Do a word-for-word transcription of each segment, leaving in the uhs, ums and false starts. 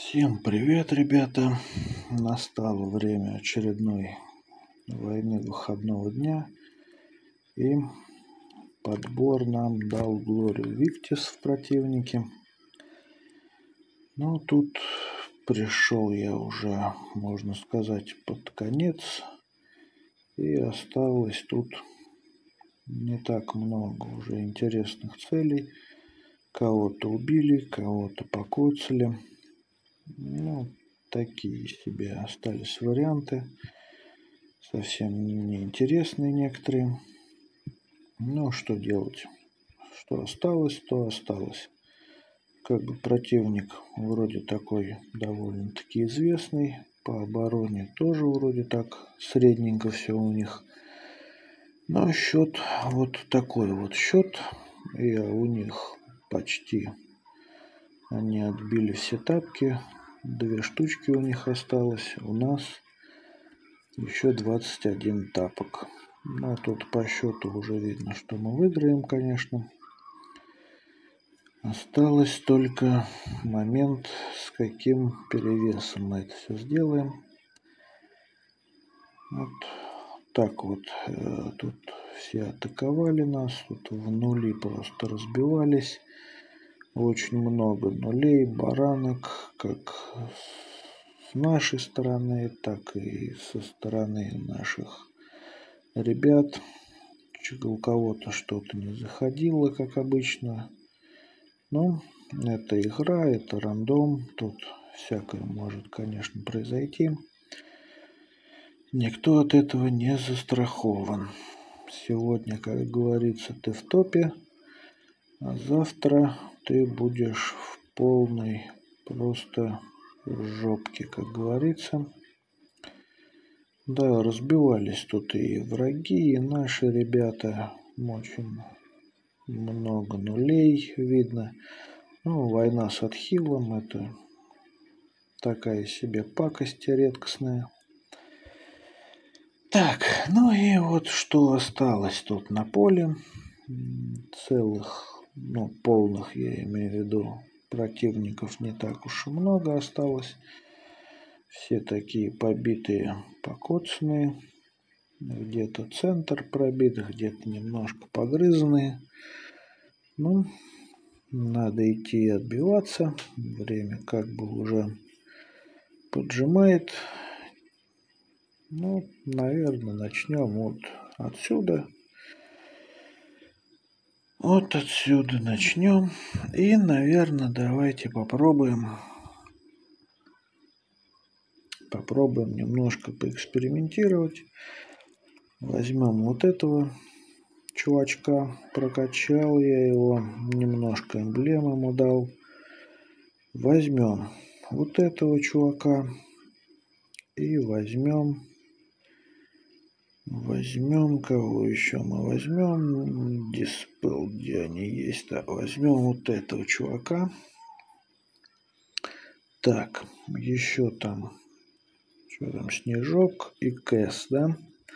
Всем привет, ребята! Настало время очередной войны выходного дня, и подбор нам дал Глорию Виктис в противнике. Ну, тут пришел я уже, можно сказать, под конец, и осталось тут не так много уже интересных целей. Кого-то убили, кого-то покоцали. Ну, такие себе остались варианты. Совсем неинтересные некоторые. Ну, что делать? Что осталось, то осталось. Как бы противник вроде такой довольно-таки известный. По обороне тоже вроде так средненько все у них. Но счет вот такой вот счет. И у них почти они отбили все тапки. Две штучки у них осталось. У нас еще двадцать один тапок. Ну, тут по счету уже видно, что мы выиграем, конечно. Осталось только момент, с каким перевесом мы это все сделаем. Вот так вот. Э, тут все атаковали нас. Тут в нули просто разбивались. Очень много нулей, баранок, как с нашей стороны, так и со стороны наших ребят. У кого-то что-то не заходило, как обычно. Но это игра, это рандом. Тут всякое может, конечно, произойти. Никто от этого не застрахован. Сегодня, как говорится, ты в топе, а завтра ты будешь в полной просто жопке, как говорится. Да, разбивались тут и враги, и наши ребята. Очень много нулей видно. Ну, война с отхилом — это такая себе пакость редкостная. Так, ну и вот что осталось тут на поле. Целых, ну, полных, я имею в виду, противников не так уж и много осталось. Все такие побитые, покоцанные. Где-то центр пробит, где-то немножко погрызанные. Ну, надо идти и отбиваться. Время как бы уже поджимает. Ну, наверное, начнем вот отсюда. Вот отсюда начнем. И, наверное, давайте попробуем. Попробуем немножко поэкспериментировать. Возьмем вот этого чувачка. Прокачал я его. Немножко эмблем ему дал. Возьмем вот этого чувака. И возьмем... Возьмем, кого еще мы возьмем? Диспел, где они есть? Да, возьмем вот этого чувака. Так, еще там, что там, Снежок и Кэс, да?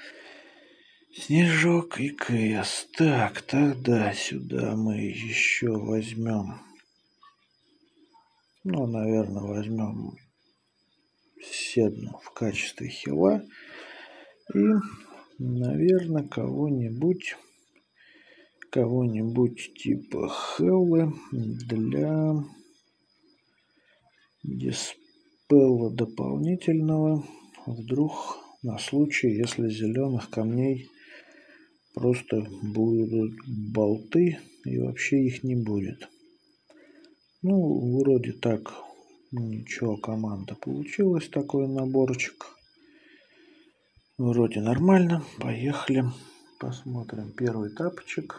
Снежок и Кэс. Так, тогда сюда мы еще возьмем. Ну, наверное, возьмем Седну в качестве хила. И, наверное, кого-нибудь... Кого-нибудь типа Хеллы для диспела дополнительного. Вдруг на случай, если зеленых камней просто будут болты и вообще их не будет. Ну, вроде так ничего, команда получилась, такой наборчик. Вроде нормально. Поехали. Посмотрим первый тапочек.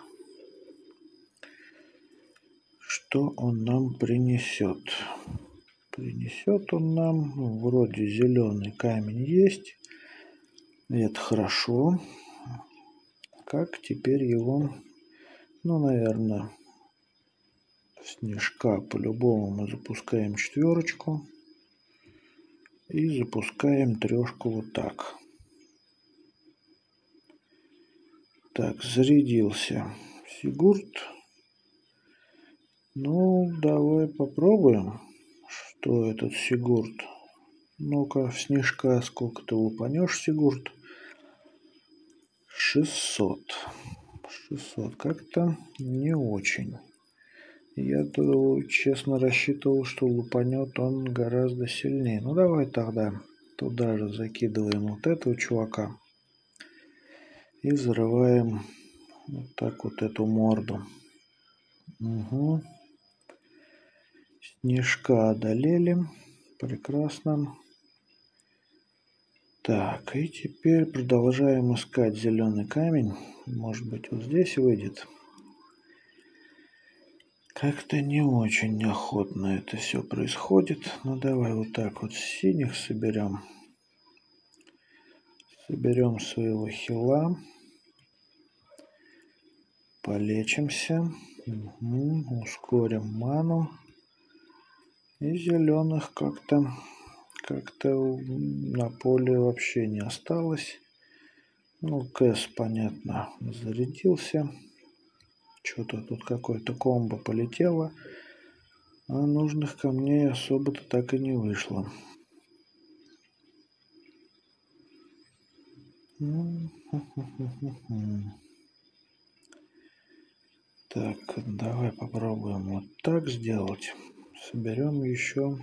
Что он нам принесет? Принесет он нам, ну, вроде зеленый камень есть. Это хорошо. Как теперь его, ну, наверное, Снежка по-любому мы запускаем четверочку. И запускаем трешку вот так. Так, зарядился Сигурд. Ну, давай попробуем. Что этот Сигурд? Ну-ка, в снежка сколько ты лупанешь, Сигурд? шестьсот. шестьсот. Как-то не очень. Я, честно, рассчитывал, что лупанет он гораздо сильнее. Ну, давай тогда туда же закидываем вот этого чувака. И взрываем вот так вот эту морду. Угу. Снежка одолели. Прекрасно. Так, и теперь продолжаем искать зеленый камень. Может быть, вот здесь выйдет. Как-то не очень охотно это все происходит. Ну, давай вот так вот синих соберем. Соберем своего хила. Полечимся. Угу. Ускорим ману. И зеленых как-то как-то на поле вообще не осталось. Ну, Кэс, понятно, зарядился. Что-то тут какое-то комбо полетело. А нужных камней особо-то так и не вышло. Так, давай попробуем вот так сделать. Соберем еще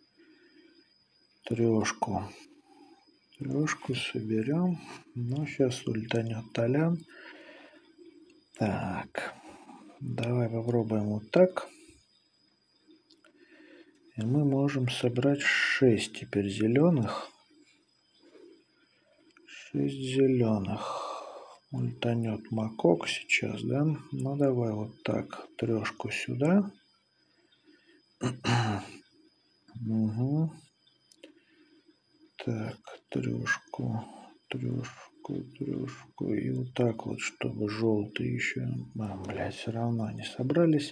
трешку. Трешку соберем. Ну, сейчас ультанет Толян. Так, давай попробуем вот так. И мы можем собрать шесть теперь зеленых. шесть зеленых. Ультанет Макок сейчас, да? Ну, давай вот так. Трешку сюда. Угу. Так, трешку, трешку, трешку. И вот так вот, чтобы желтые еще... А, блядь, все равно они собрались.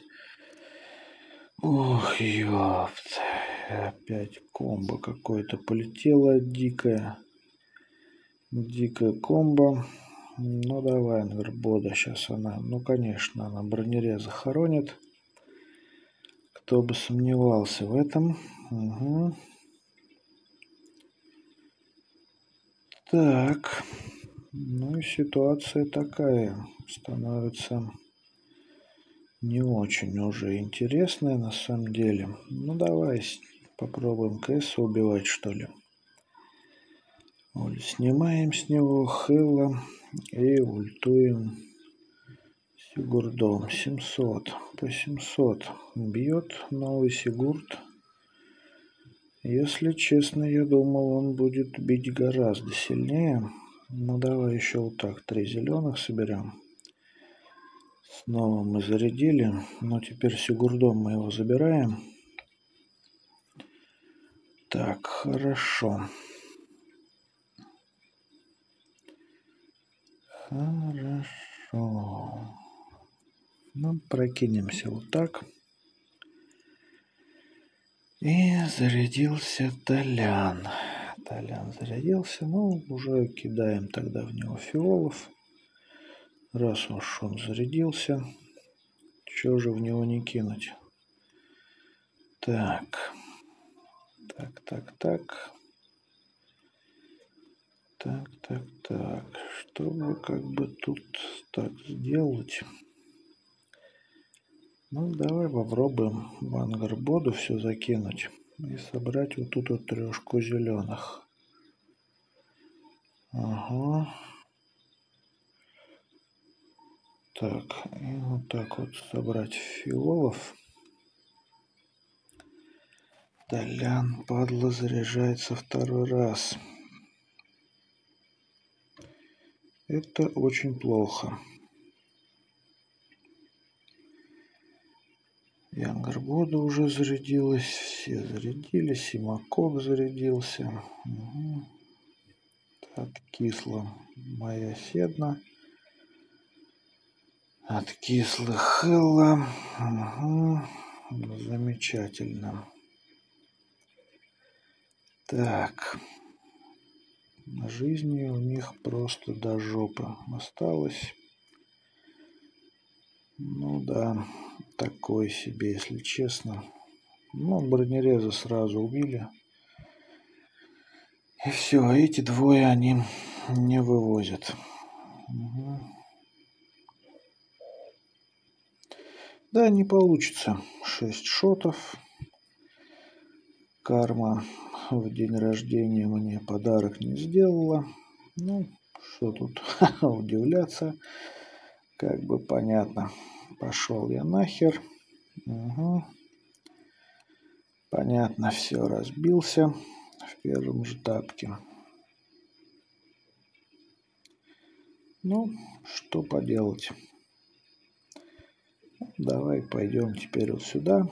Ох, ёпт. Опять комбо какое-то полетело дикое. Дикая комбо. Ну, давай, Ангарбода. Сейчас она... Ну, конечно, она бронереза хоронит. Кто бы сомневался в этом. Угу. Так. Ну и ситуация такая. Становится не очень уже интересная на самом деле. Ну, давай попробуем Кэса убивать, что ли. Снимаем с него Хэлла и ультуем Сигурдом. семьсот по семьсот бьет новый Сигурд. Если честно, я думал, он будет бить гораздо сильнее. Ну, давай еще вот так. Три зеленых соберем. Снова мы зарядили. Но теперь Сигурдом мы его забираем. Так, хорошо. Хорошо. Ну, прокинемся вот так. И зарядился Толян. Толян зарядился. Ну, уже кидаем тогда в него фиолов. Раз уж он зарядился. Чего же в него не кинуть? Так. Так, так, так. Так, так, так. Чтобы как бы тут так сделать... Ну, давай попробуем в Ангарбоду все закинуть и собрать вот тут вот трешку зеленых. Ага. Так, и вот так вот собрать фиолов. Толян, падла, заряжается второй раз. Это очень плохо. И Ангарбода уже зарядилась, все зарядились, и Макок зарядился. Угу. Откисла моя седна. Откисла Хэлла. Угу. Замечательно. Так. Жизни у них просто до жопы осталось. Ну да, такой себе, если честно. Ну, бронереза сразу убили. И все, эти двое они не вывозят. Угу. Да, не получится. Шесть шотов. Карма в день рождения мне подарок не сделала. Ну, что тут удивляться. Как бы понятно. Пошел я нахер. Угу. Понятно, все, разбился в первом же тапке. Ну, что поделать. Давай пойдем теперь вот сюда.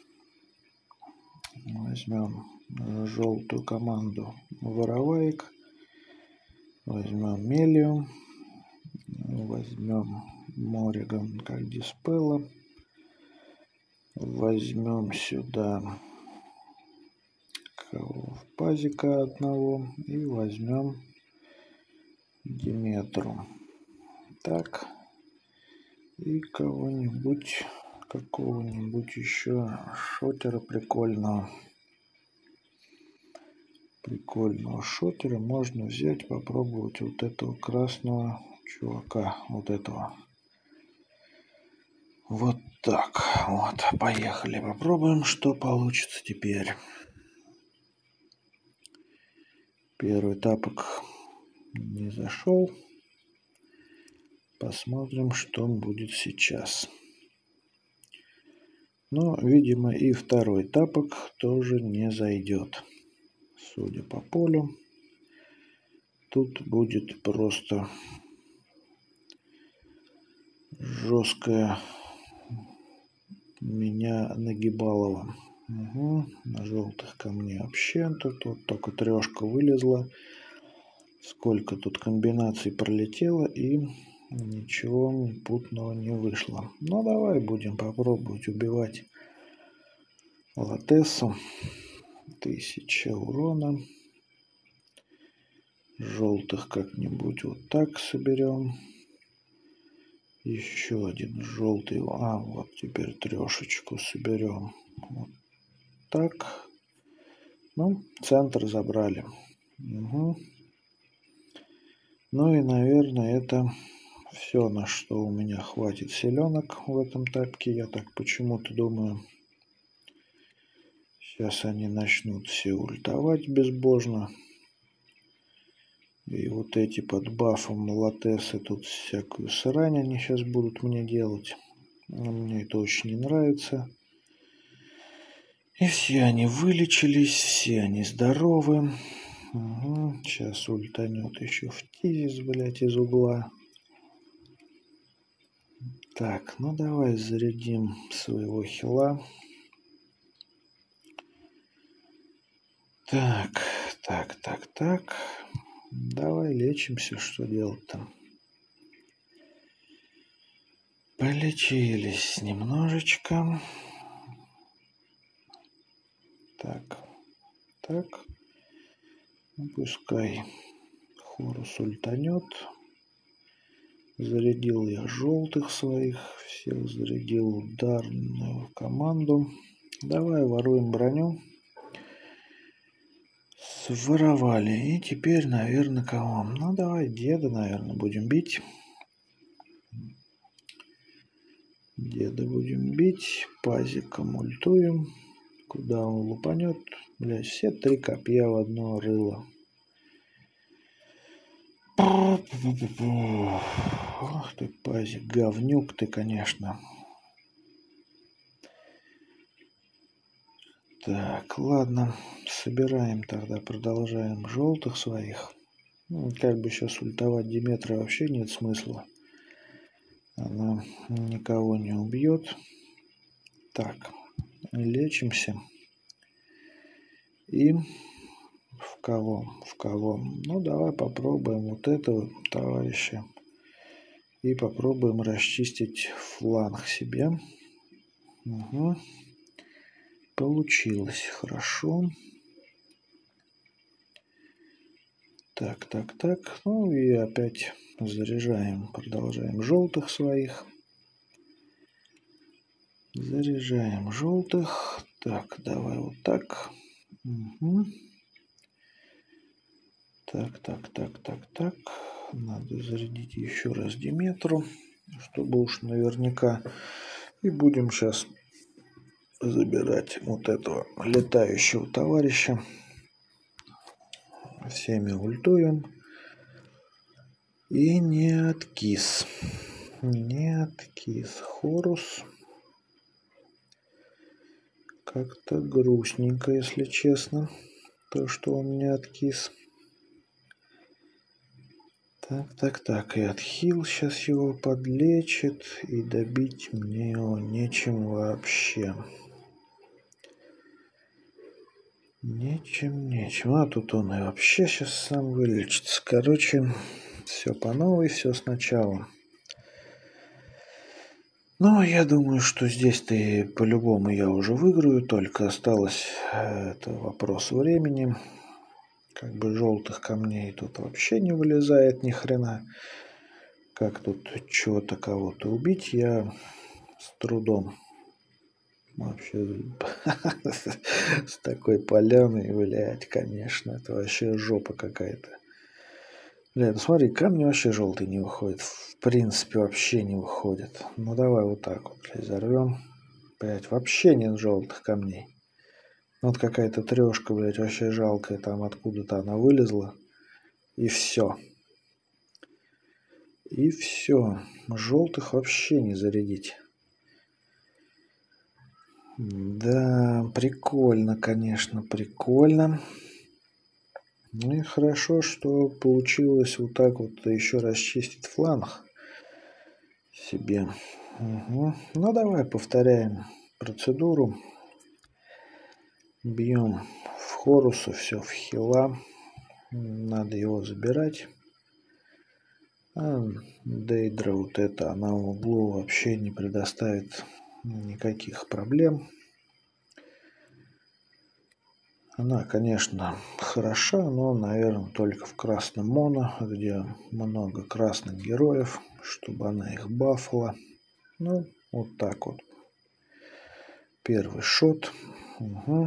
Возьмем желтую команду вороваек. Возьмем Мелию. Возьмем Мориган как диспела. Возьмем сюда пазика одного. И возьмем Диметру. Так. И кого-нибудь, какого-нибудь еще шотера прикольного. Прикольного шотера можно взять, попробовать вот этого красного чувака. Вот этого. Вот так. Вот. Поехали. Попробуем, что получится теперь. Первый тапок не зашел. Посмотрим, что будет сейчас. Но, видимо, и второй тапок тоже не зайдет. Судя по полю. Тут будет просто жесткая меня нагибалово. Угу. На желтых камней вообще. Тут вот только трешка вылезла. Сколько тут комбинаций пролетело и ничего путного не вышло. Ну давай будем попробовать убивать Латессу. Тысяча урона. Желтых как-нибудь вот так соберем. Еще один желтый. А, вот теперь трешечку соберем. Вот так. Ну, центр забрали. Угу. Ну и, наверное, это все, на что у меня хватит селенок в этом тапке. Я так почему-то думаю. Сейчас они начнут все ультовать безбожно. И вот эти под бафом Латессы тут всякую срань они сейчас будут мне делать. Но мне это очень не нравится. И все они вылечились, все они здоровы. Угу. Сейчас ультанет еще в тизис, блядь, из угла. Так, ну давай зарядим своего хила. Так, так, так, так. Давай лечимся, что делать-то? Полечились немножечко. Так, так. Ну, пускай Хорус ультанет. Зарядил я желтых своих. Всех зарядил ударную команду. Давай воруем броню. Своровали. И теперь, наверное, кого? Ну, давай деда, наверное, будем бить. Деда будем бить. Пазиком ультуем. Куда он лупанет? Блядь, все три копья в одно рыло. Ох ты, пазик, говнюк ты, конечно. Так, ладно. Собираем тогда, продолжаем желтых своих. Ну, как бы сейчас ультовать Диметра вообще нет смысла. Она никого не убьет. Так, лечимся. И в кого? В кого? Ну, давай попробуем вот этого товарища. И попробуем расчистить фланг себе. Угу. Получилось хорошо. Так, так, так. Ну и опять заряжаем. Продолжаем желтых своих. Заряжаем желтых. Так, давай вот так. Угу. Так, так, так, так, так. Надо зарядить еще раз Диметру, чтобы уж наверняка. И будем сейчас забирать вот этого летающего товарища. Всеми ультуем. И не откис. Не откис. Хорус. Как-то грустненько, если честно. То, что он не откис. Так, так, так. И отхил сейчас его подлечит. И добить мне его нечем вообще. Нечем, нечем. А тут он и вообще сейчас сам вылечится. Короче, все по новой, все сначала. Ну, я думаю, что здесь-то и по-любому я уже выиграю. Только осталось это вопрос времени. Как бы желтых камней тут вообще не вылезает ни хрена. Как тут чего-то кого-то убить, я с трудом. Вообще с такой поляной, блядь, конечно, это вообще жопа какая-то. Блядь, ну смотри, камни вообще желтые не выходят. В принципе, вообще не выходят. Ну давай вот так вот, блядь, взорвем. Блядь, вообще нет желтых камней. Вот какая-то трешка, блядь, вообще жалкая. Там откуда-то она вылезла. И все. И все. Желтых вообще не зарядить. Да, прикольно, конечно, прикольно. Ну и хорошо, что получилось вот так вот еще расчистить фланг себе. Угу. Ну давай повторяем процедуру. Бьем в Хоруса, все в хила. Надо его забирать. А Дейдра вот это, она в углу вообще не предоставит никаких проблем. Она, конечно, хороша, но, наверное, только в красном моно, где много красных героев, чтобы она их бафала. Ну, вот так вот. Первый шот. Угу.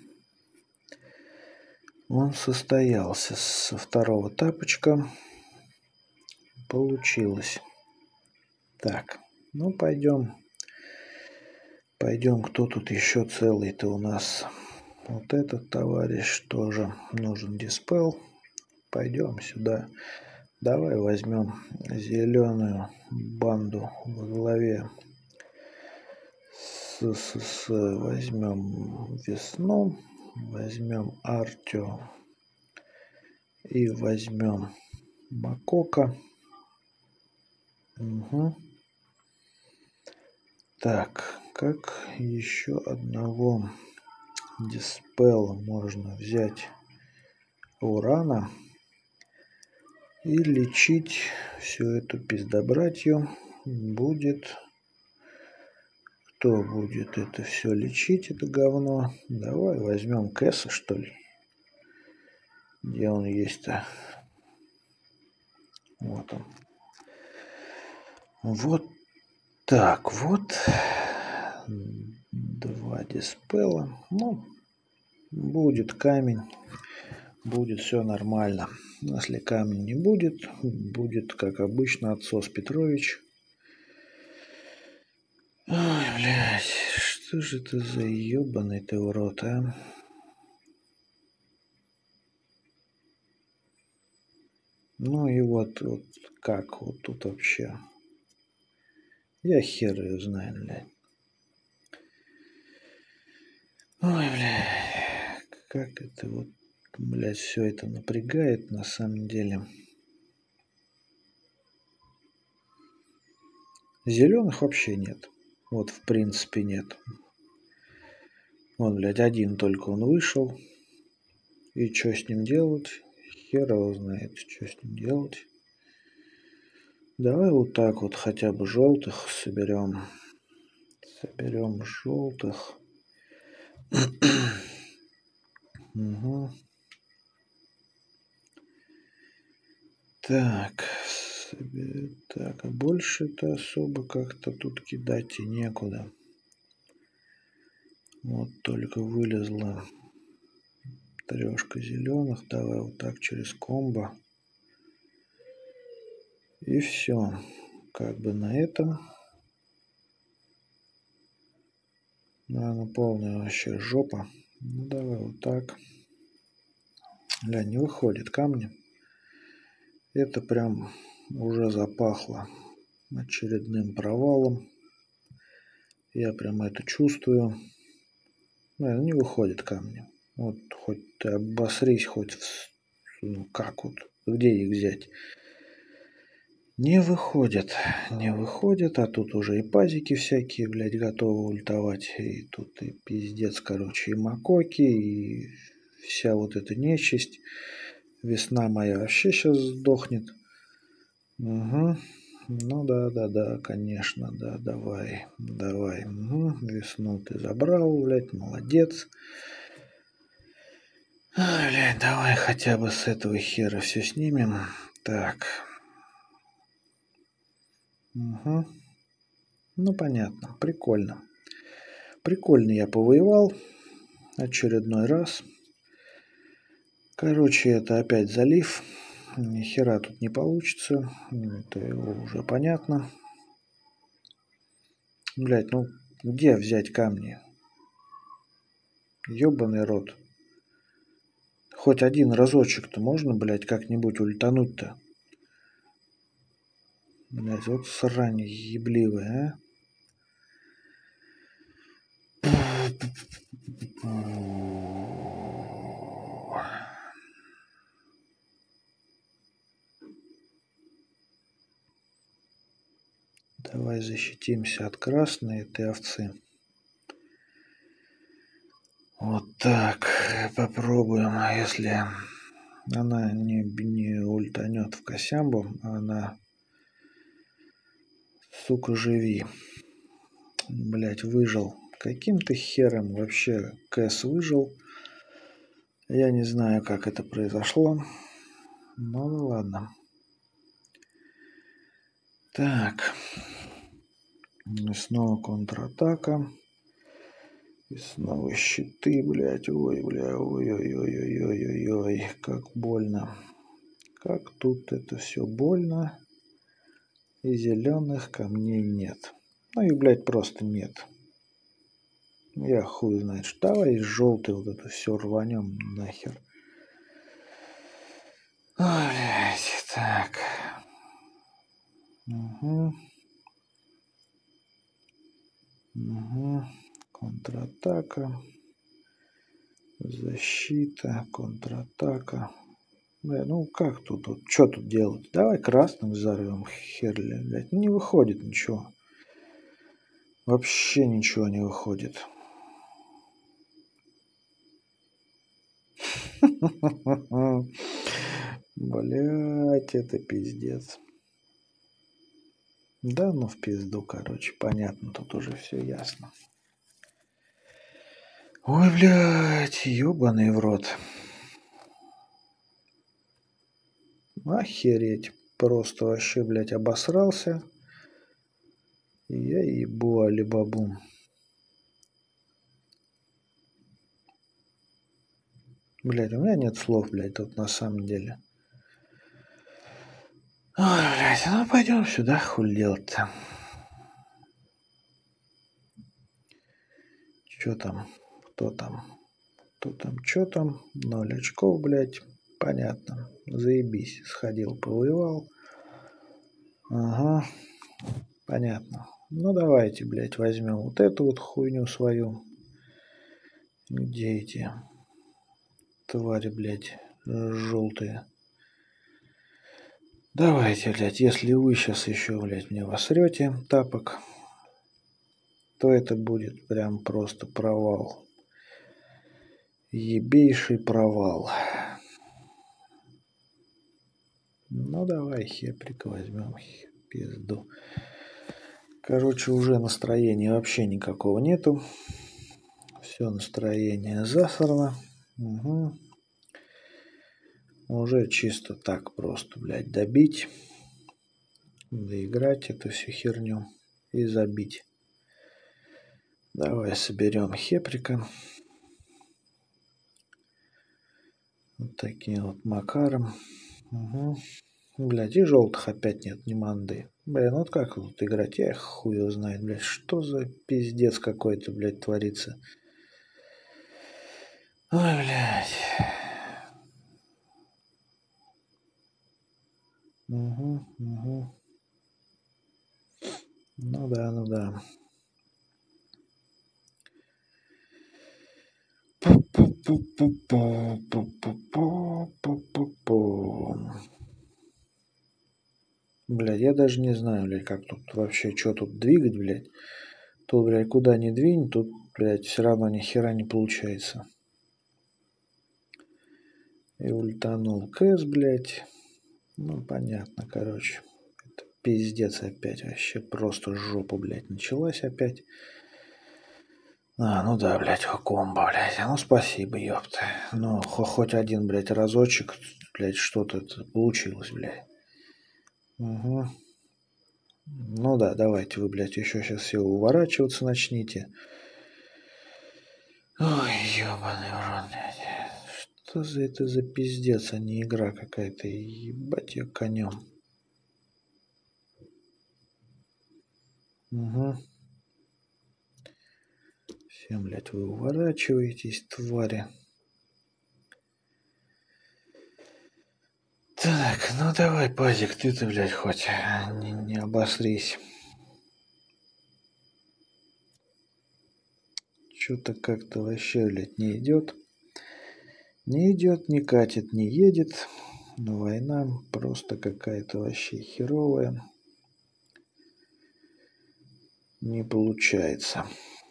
Он состоялся со второго тапочка. Получилось. Так, ну пойдем. Пойдем, кто тут еще целый-то у нас. Вот этот товарищ тоже нужен диспел. Пойдем сюда. Давай возьмем зеленую банду во главе. С, с, с, возьмем весну. Возьмем Артио. И возьмем Макока. Угу. Так, как еще одного диспела можно взять урана и лечить всю эту пиздобратью будет. Кто будет это все лечить, это говно? Давай возьмем Кэса, что ли. Где он есть-то? Вот он. Вот так вот. Два диспела. Ну, будет камень. Будет все нормально. Если камня не будет, будет, как обычно, отсос Петрович. Ой, блядь, что же это за ебаный ты урод, а? Ну и вот, вот как вот тут вообще? Я хер ее знаю, блядь. Ой, блядь, как это вот, блядь, все это напрягает на самом деле. Зеленых вообще нет. Вот, в принципе, нет. Вон, блядь, один только он вышел. И что с ним делать? Хер его знает, что с ним делать. Давай вот так вот хотя бы желтых соберем. Соберем желтых. Угу. Так. Так, а больше-то особо как-то тут кидать и некуда. Вот только вылезла трешка зеленых. Давай вот так через комбо. И все. Как бы на этом. Наверное, полная вообще жопа. Ну давай вот так. Бля, не выходит камни. Это прям уже запахло очередным провалом. Я прям это чувствую. Наверное, не выходит камни. Вот хоть ты обосрись, хоть в... ну, как вот, где их взять? Не выходит, не выходит, а тут уже и пазики всякие, блядь, готовы ультовать. И тут и пиздец, короче, и макоки, и вся вот эта нечисть. Весна моя вообще сейчас сдохнет. Угу. Ну да, да, да, конечно, да, давай, давай. Угу. Весну ты забрал, блядь, молодец. А, блядь, давай хотя бы с этого хера все снимем. Так. Угу. Ну, понятно, прикольно. Прикольно я повоевал. Очередной раз. Короче, это опять залив. Ни хера тут не получится. Это уже понятно. Блять, ну где взять камни? Ёбаный рот. Хоть один разочек-то можно, блять, как-нибудь ультануть-то? Блять, вот срань ебливая, а? Давай защитимся от красной этой овцы. Вот так. Попробуем. А если она не, не ультанет в косямбу, она... Сука, живи. Блять, выжил. Каким ты хером вообще Кэс выжил? Я не знаю, как это произошло. Ну, ну ладно. Так. И снова контратака. И снова щиты, блядь. Ой, бля, ой-ой-ой-ой-ой-ой-ой. Как больно. Как тут это все больно. И зеленых камней нет. Ну и, блядь, просто нет. Я хуй знает. Давай желтый вот это все рванем нахер. Ой, блядь, так. Угу. Угу. Контратака. Защита. Контратака. Бля, ну как тут? Вот, что тут делать? Давай красным взорвем. Херли, блядь. Не выходит ничего. Вообще ничего не выходит. Блять, это пиздец. Да, ну в пизду, короче, понятно, тут уже все ясно. Ой, блядь, ебаный в рот. Охереть. Просто вообще, блядь, обосрался. И я ебу алибабу. Блядь, у меня нет слов, блядь, тут на самом деле. Ой, блядь, ну пойдем сюда, хуй делать-то. Чё там? Кто там? Кто там? Чё там? Ноль очков, блядь. Понятно. Заебись. Сходил, повоевал. Ага. Понятно. Ну давайте, блядь, возьмем вот эту вот хуйню свою. Где эти твари, блядь, желтые? Давайте, блядь, если вы сейчас еще, блядь, мне восрете тапок, то это будет прям просто провал. Ебейший провал. Ну давай, хеприк возьмем. Пизду. Короче, уже настроения вообще никакого нету. Все настроение засрано. Угу. Уже чисто так просто, блядь, добить. Доиграть эту всю херню и забить. Давай соберем хеприка. Вот таким вот макаром. Угу. Блядь, и желтых опять нет, ни манды. Блин, вот как тут играть? Я их хуй его знает, блядь. Что за пиздец какой-то, блядь, творится? Ой, блядь. Угу, угу. Ну да, ну да. Блядь, я даже не знаю, блядь, как тут вообще, что тут двигать, блядь. Тут, блядь, куда ни двинь, тут, блядь, все равно ни хера не получается. И ультанул Кэс, блядь. Ну, понятно, короче. Это пиздец опять, вообще просто жопа, блядь, началась опять. А, ну да, блядь, комбо, блядь. Ну, спасибо, ёпта. Ну, хоть один, блядь, разочек, блядь, что-то получилось, блядь. Угу. Ну да, давайте вы, блядь, еще сейчас все уворачиваться начните. Ой, ёбаный в рот, блядь. Что за это за пиздец, а не игра какая-то, ебать ее конем. Угу. Всем, блядь, вы уворачиваетесь, твари. Так, ну давай, пазик, ты-то, блядь, хоть не, не обосрись. Что-то как-то вообще, блядь, не идет. Не идет, не катит, не едет. Но война просто какая-то вообще херовая. Не получается.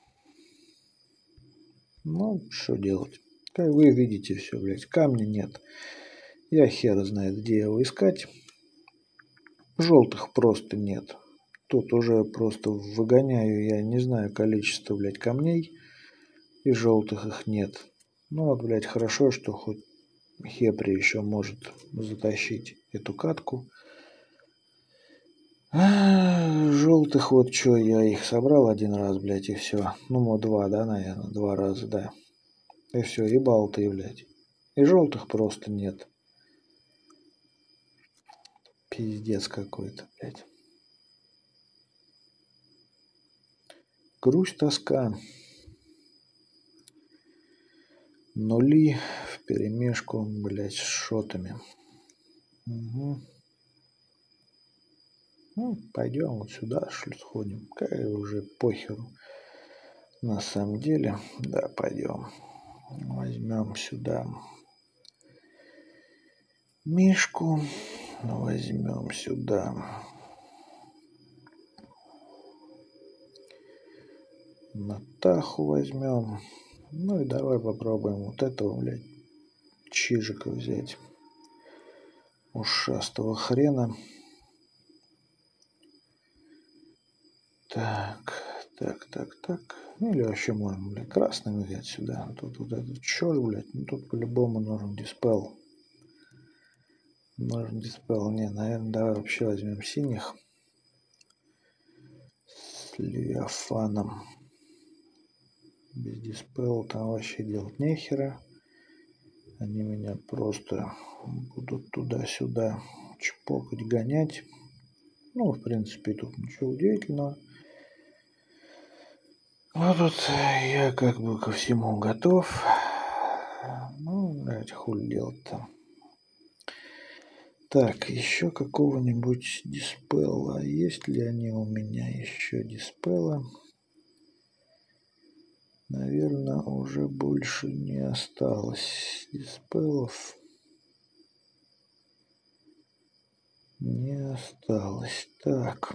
Ну, что делать? Как вы видите, все, блядь, камня нет. Я хер знает, где его искать. Желтых просто нет. Тут уже просто выгоняю, я не знаю количество, блядь, камней. И желтых их нет. Ну вот, блядь, хорошо, что хоть Хепри еще может затащить эту катку. А, желтых вот что, я их собрал один раз, блядь, и все. Ну, вот два, да, наверное, два раза, да. И все, и балты, блядь. И желтых просто нет. Пиздец какой-то, блядь. Грусть, тоска. Нули в перемешку, блядь, с шотами. Угу. Ну, пойдем вот сюда, что ли, сходим. Какая уже похеру. На самом деле, да, пойдем. Возьмем сюда Мишку. Возьмем сюда Натаху возьмем. Ну и давай попробуем вот этого, блядь, чижика взять. Ушастого хрена. Так, так, так, так. Ну или вообще можем, блядь, красным взять сюда. Тут вот этот черт, блядь, ну тут по-любому нужен диспел. Нужен диспел. Не, наверное, давай вообще возьмем синих. С Левиафаном. Без диспела там вообще делать нехера. Они меня просто будут туда-сюда чпокать, гонять. Ну, в принципе, тут ничего удивительного. Ну, тут я как бы ко всему готов. Ну, блядь, хуй делать-то. Так, еще какого-нибудь диспела. Есть ли они у меня еще диспела? Наверное, уже больше не осталось диспелов. Не осталось. Так.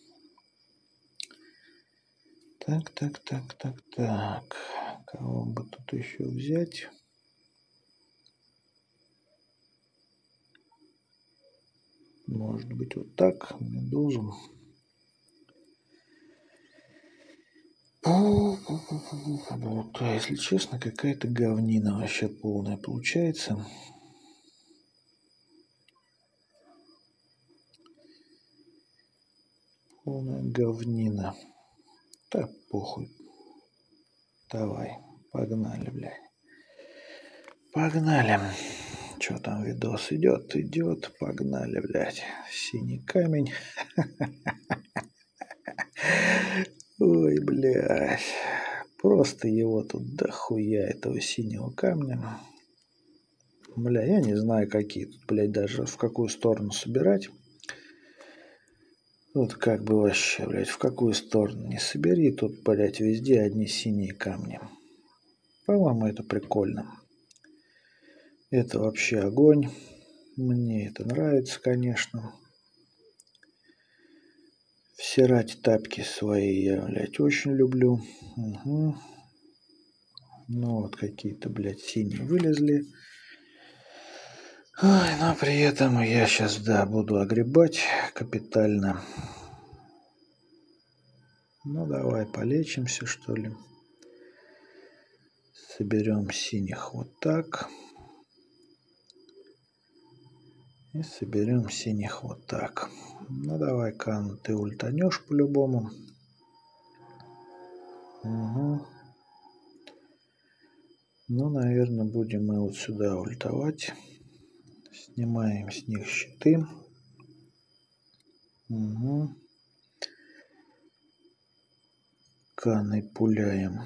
Так, так, так, так, так. Кого бы тут еще взять? Может быть, вот так, медузу. Вот, а если честно, какая-то говнина вообще полная получается. Полная говнина. Так, похуй. Давай, погнали, блядь. Погнали. Что там видос идет, идет. Погнали, блядь. Синий камень. Ой, блядь. Просто его тут дохуя, этого синего камня. Бля, я не знаю, какие тут, блядь, даже в какую сторону собирать. Вот как бы вообще, блядь, в какую сторону не собери, тут, блядь, везде одни синие камни. По-моему, это прикольно. Это вообще огонь. Мне это нравится, конечно. Всирать тапки свои я, блядь, очень люблю. Угу. Ну вот какие-то, блядь, синие вылезли. Ой, но при этом я сейчас, да, буду огребать капитально. Ну, давай полечимся, что ли. Соберем синих вот так. И соберем синих вот так. Ну, давай, Кан, ты ультанешь по-любому. Угу. Ну, наверное, будем мы вот сюда ультовать. Снимаем с них щиты. Угу. Каны пуляем.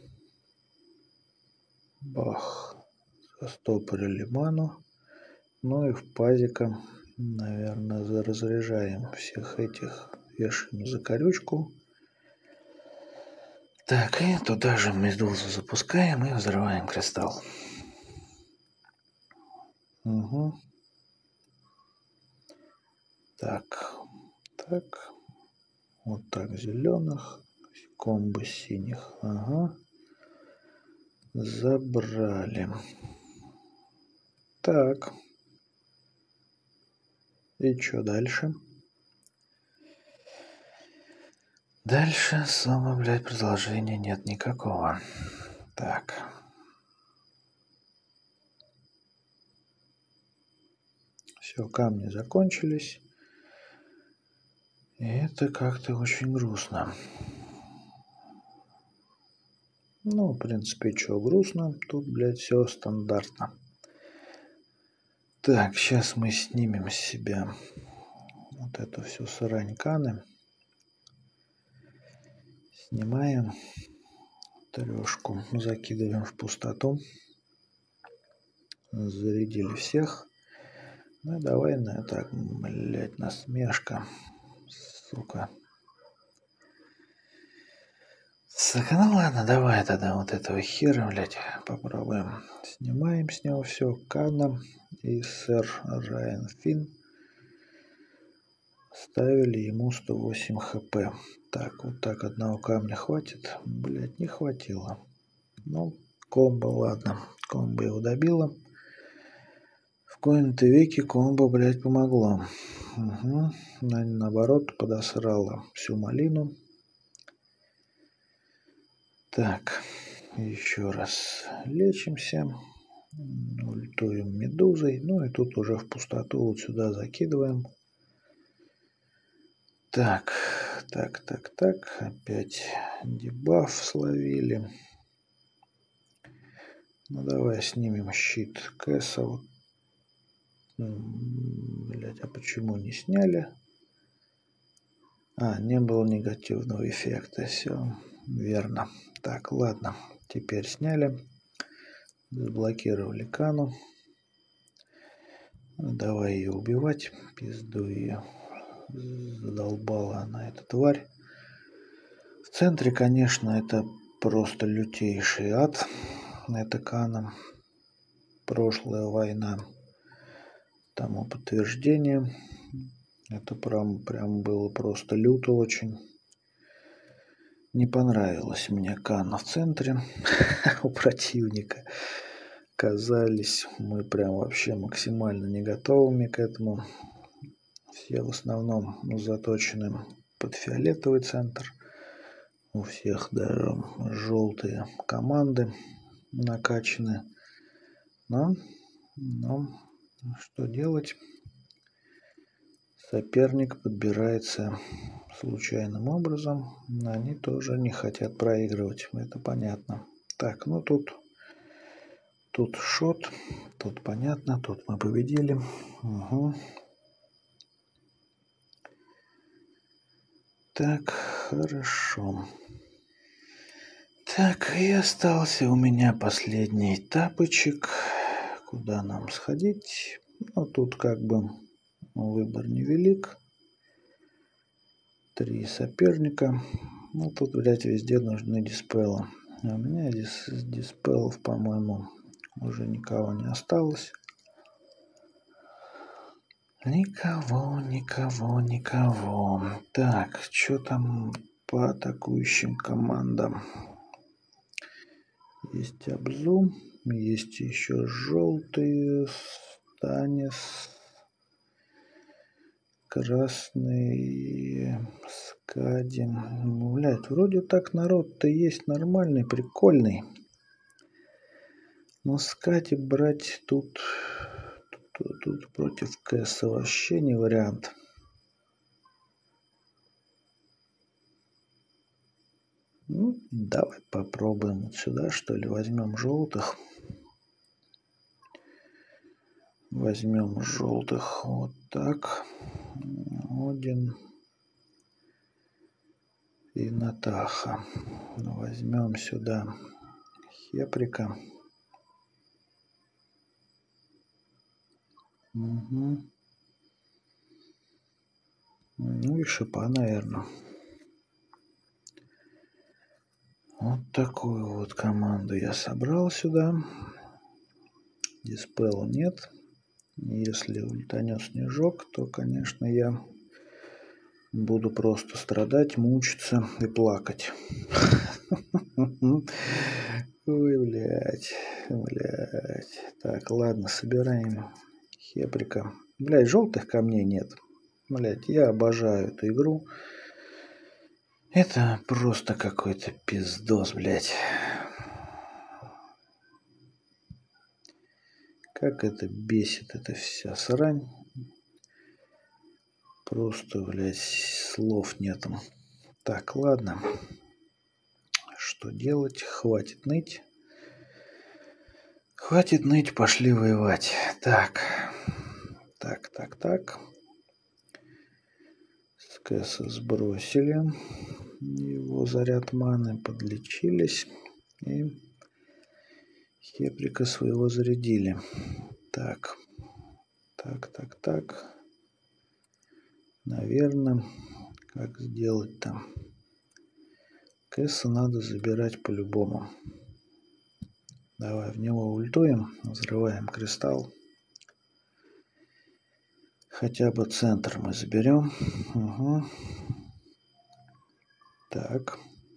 Бах. Застопорили ману. Ну и в пазика, наверное, разряжаем всех этих. Вешаем закорючку. Так, и туда же медузу запускаем и взрываем кристалл. Угу. Так, так. Вот так, зеленых. Комбо синих. Ага. Забрали. Так. И что дальше? Дальше самого, блядь, продолжения нет никакого. Так. Все, камни закончились. И это как-то очень грустно. Ну, в принципе, что грустно? Тут, блядь, все стандартно. Так, сейчас мы снимем с себя вот эту всю срань каны. Снимаем. Трешку закидываем в пустоту. Зарядили всех. Ну, давай на так, блядь, насмешка. Сука. Сука, ну ладно, давай тогда вот этого хера, блядь, попробуем. Снимаем с него все. Кана и сэр Райан Финн ставили ему сто восемь хп. Так, вот так одного камня хватит? Блядь, не хватило. Ну, комбо, ладно. Комбо его добило. В кои-то веки комбо, блядь, помогло. Угу. На, наоборот, подосрало всю малину. Так, еще раз лечимся. Ультуем медузой. Ну и тут уже в пустоту вот сюда закидываем. Так, так, так, так. Опять дебаф словили. Ну давай снимем щит Кэса. Вот. Блять, а почему не сняли? А, не было негативного эффекта. Все верно. Так, ладно. Теперь сняли. Заблокировали Кану. Давай ее убивать. Пизду ее. Задолбала она, эта тварь. В центре, конечно, это просто лютейший ад. Это Кана. Прошлая война. Тому подтверждение. Это прям, прям было просто люто очень. Не понравилось мне Кана в центре у противника. Казались мы прям вообще максимально не готовыми к этому. Все в основном заточены под фиолетовый центр. У всех даже желтые команды накачаны. Но, но что делать? Соперник подбирается случайным образом. Они тоже не хотят проигрывать. Это понятно. Так, ну тут, тут шот, тут понятно, тут мы победили. Угу. Так, хорошо. Так, и остался у меня последний тапочек. Куда нам сходить? Ну, тут как бы выбор невелик. Три соперника. Ну, тут, блядь, везде нужны диспелы. А у меня здесь диспелов, по-моему, уже никого не осталось. Никого, никого, никого. Так, что там по атакующим командам? Есть Абзу, есть еще желтые, Станис, красный, Скадин. Ну, блядь, вроде так народ-то есть нормальный, прикольный. Но Скади брать тут, тут, тут против Кэса вообще не вариант. Ну, давай попробуем вот сюда, что ли, возьмем желтых. Возьмем желтых вот так. Один и Натаха. Возьмем сюда Хеприка. Угу. Ну и Шипа, наверное. Вот такую вот команду я собрал сюда. Диспела нет. Если ультанет снежок, то, конечно, я буду просто страдать, мучиться и плакать. Ой, блядь, блядь. Так, ладно, собираем Хеприка. Блядь, желтых камней нет. Блядь, я обожаю эту игру. Это просто какой-то пиздос, блядь. Как это бесит, эта вся срань. Просто, блядь, слов нету. Так, ладно. Что делать? Хватит ныть. Хватит ныть, пошли воевать. Так. Так, так, так. С Кэса сбросили. Его заряд маны, подлечились. И Хеприка своего зарядили. Так. Так, так, так. Наверное, как сделать там? Кэса надо забирать по-любому. Давай в него ультуем, взрываем кристалл. Хотя бы центр мы заберем. Угу. Так.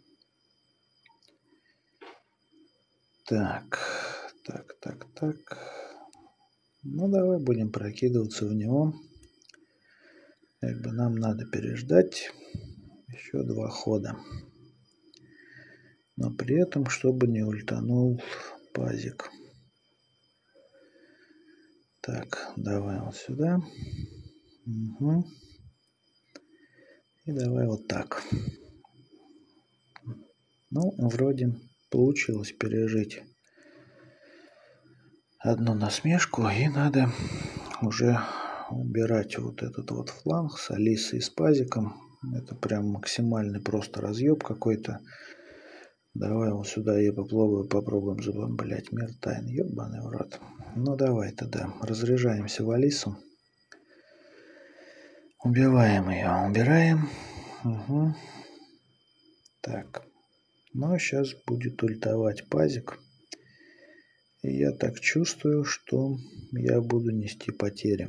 Так. Так, так, так. Ну, давай будем прокидываться в него. Как бы нам надо переждать еще два хода. Но при этом, чтобы не ультанул пазик. Так, давай вот сюда. Угу. И давай вот так. Ну, вроде получилось пережить одну насмешку. И надо уже убирать вот этот вот фланг с Алисой и с пазиком. Это прям максимальный просто разъеб какой-то. Давай вот сюда я попробую, попробуем забомблять мир тайн. Ебаный в рот. Ну давай тогда разряжаемся в Алису. Убиваем ее. Убираем. Угу. Так. Ну, сейчас будет ультовать пазик. И я так чувствую, что я буду нести потери.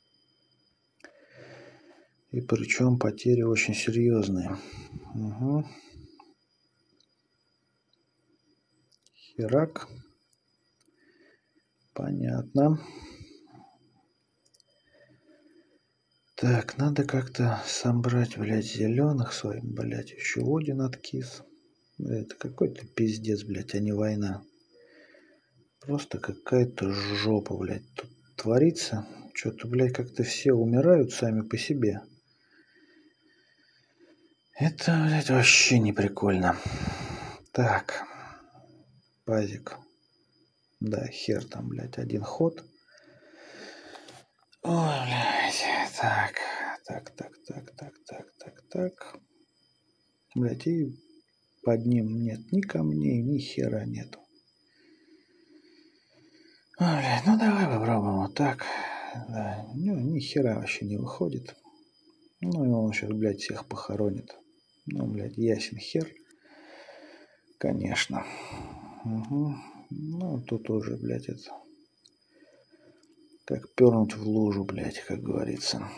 И причем потери очень серьезные. Угу. Херак. Понятно. Так, надо как-то собрать, блядь, зеленых своим, блядь, еще Один откис. Это какой-то пиздец, блядь, а не война. Просто какая-то жопа, блядь, тут творится. Что-то, блядь, как-то все умирают сами по себе. Это, блядь, вообще не прикольно. Так. пазик. Да, хер там, блядь, один ход. Ой, блядь, так, так, так, так, так, так, так, так. Блядь, и под ним нет ни камней, ни хера нету. Ой, блядь, ну давай попробуем вот так. Да, ну, ни хера вообще не выходит. Ну, и он сейчас, блядь, всех похоронит. Ну, блядь, ясен хер. Конечно. Угу. Ну, тут уже, блядь, это... Как пернуть в лужу, блядь, как говорится.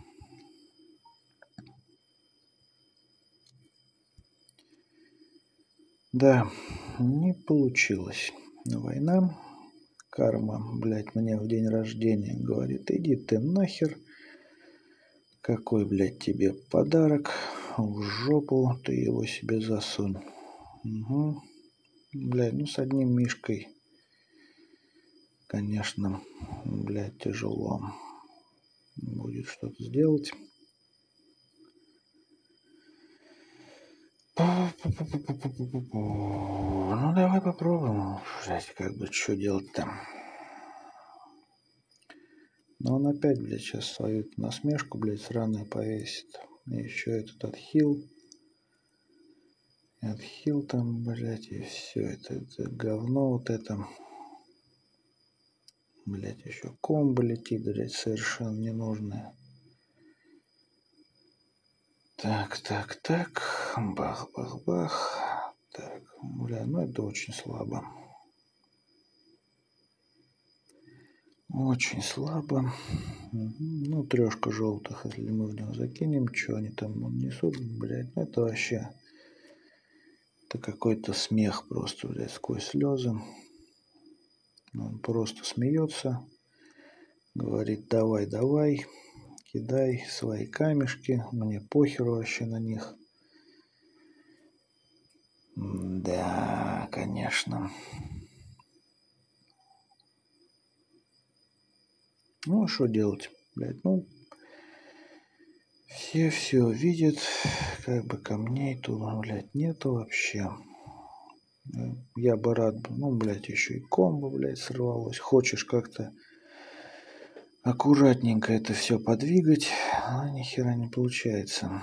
Да, не получилось. Война. Карма, блядь, мне в день рождения говорит, иди ты нахер. Какой, блядь, тебе подарок? В жопу ты его себе засунь. Угу. Блядь, ну с одним мишкой, конечно, блядь, тяжело будет что-то сделать. Ну, давай попробуем. Блядь, как бы, что делать-то? Но он опять, блядь, сейчас свою насмешку, блядь, сраную повесит. И еще этот отхил. Отхил там, блядь, и все это, это говно вот это. Блядь, еще комбо летит, блядь, совершенно ненужное. Так, так, так. Бах, бах, бах. Так, бля, ну это очень слабо. Очень слабо. Угу. Ну, трешка желтых, если мы в него закинем, что они там несут, блядь, ну это вообще... Это какой-то смех просто, блядь, сквозь слезы. Он просто смеется, говорит, давай, давай, кидай свои камешки, мне похеру вообще на них. Да, конечно. Ну, что делать, блядь, ну, все все видят, как бы камней тут, блядь, нету вообще. Я бы рад, ну, блядь, еще и комбо, блядь, сорвалось. Хочешь как-то аккуратненько это все подвигать, а ни хера не получается.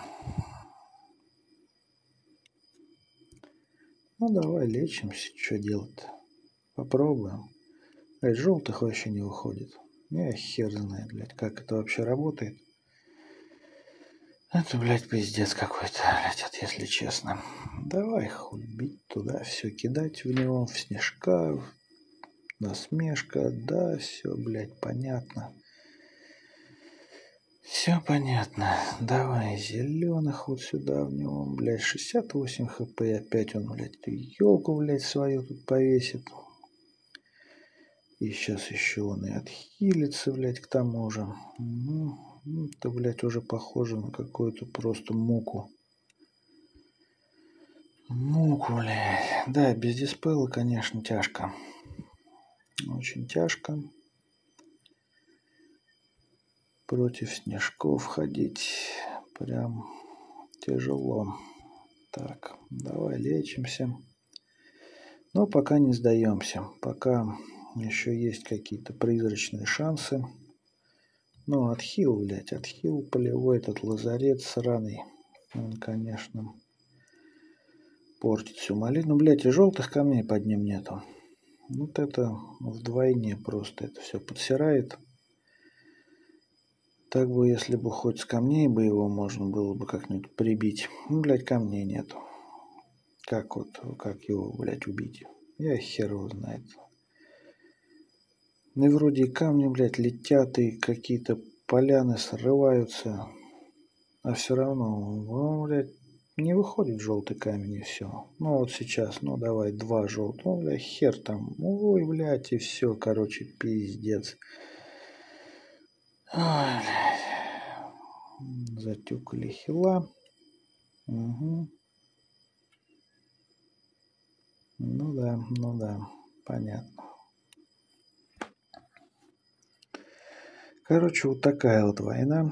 Ну, давай лечимся, что делать-то? Попробуем. Блядь, желтых вообще не выходит. Я хер знает, блядь, как это вообще работает. Это, блядь, пиздец какой-то, блядь, это если честно. Давай хуй бить туда, все кидать в него, в снежка, насмешка, да, все, блядь, понятно. Все понятно. Давай зеленых вот сюда в него, блядь, шестьдесят восемь хп, опять он, блядь, елку, блядь, свою тут повесит. И сейчас еще он и отхилится, блядь, к тому же. Угу. Это, блядь, уже похоже на какую-то просто муку. Муку, блядь. Да, без диспела, конечно, тяжко. Очень тяжко. Против снежков ходить прям тяжело. Так, давай лечимся. Но пока не сдаемся. Пока еще есть какие-то призрачные шансы. Ну, отхил, блядь, отхил полевой этот лазарет сраный. Он, конечно, портит всю малину. Блядь, и желтых камней под ним нету. Вот это вдвойне просто это все подсирает. Так бы, если бы хоть с камней бы его можно было бы как-нибудь прибить. Ну, блядь, камней нету. Как вот, как его, блядь, убить? Я хер его знает. Ну и вроде и камни, блядь, летят, и какие-то поляны срываются. А все равно, ну, блядь, не выходит желтый камень и все. Ну вот сейчас, ну давай, два желтых. Ну, блядь, хер там. Ой, блядь, и все, короче, пиздец. Ой, блядь. Затюкали хила. Угу. Ну да, ну да, понятно. Короче, вот такая вот война.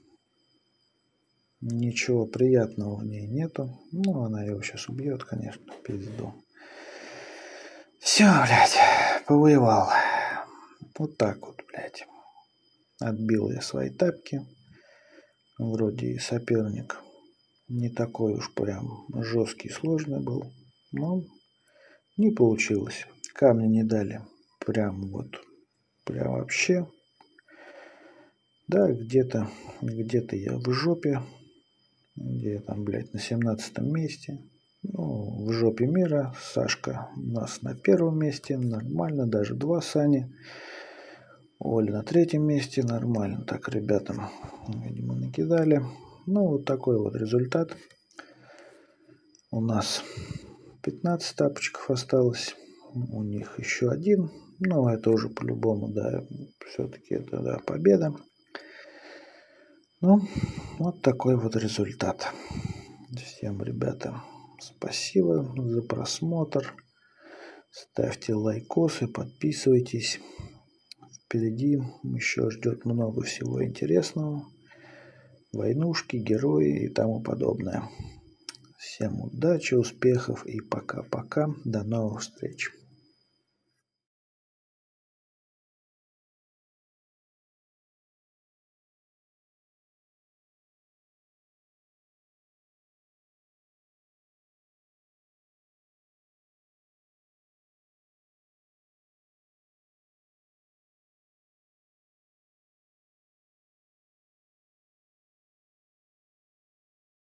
Ничего приятного в ней нету. Ну, она его сейчас убьет, конечно, пизду. Все, блядь, повоевал. Вот так вот, блядь. Отбил я свои тапки. Вроде и соперник не такой уж прям жесткий, сложный был. Но не получилось. Камни не дали. Прям вот. Прям вообще. Да, где-то, где-то я в жопе. Где я там, блядь, на семнадцатом месте. Ну, в жопе мира. Сашка у нас на первом месте. Нормально. Даже два Сани. Оля на третьем месте. Нормально. Так, ребятам, видимо, накидали. Ну, вот такой вот результат. У нас пятнадцать тапочков осталось. У них еще один. Но это уже по-любому, да, все-таки это, да, победа. Ну, вот такой вот результат. Всем, ребята, спасибо за просмотр. Ставьте лайкосы, подписывайтесь. Впереди еще ждет много всего интересного. Войнушки, герои и тому подобное. Всем удачи, успехов и пока-пока. До новых встреч.